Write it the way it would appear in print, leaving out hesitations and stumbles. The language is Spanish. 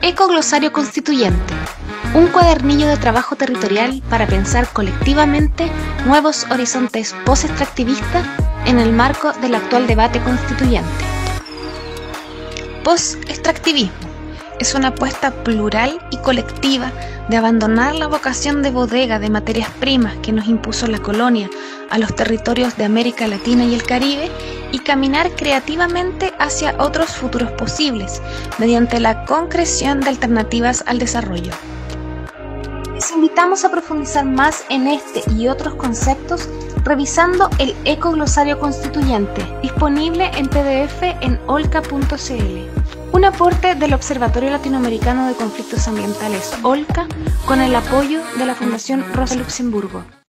Ecoglosario Constituyente, un cuadernillo de trabajo territorial para pensar colectivamente nuevos horizontes post-extractivistas en el marco del actual debate constituyente. Post-extractivismo es una apuesta plural y colectiva de abandonar la vocación de bodega de materias primas que nos impuso la colonia a los territorios de América Latina y el Caribe y caminar creativamente hacia otros futuros posibles mediante la concreción de alternativas al desarrollo. Les invitamos a profundizar más en este y otros conceptos revisando el Ecoglosario Constituyente, disponible en PDF en olca.cl. Un aporte del Observatorio Latinoamericano de Conflictos Ambientales, OLCA, con el apoyo de la Fundación Rosa Luxemburgo.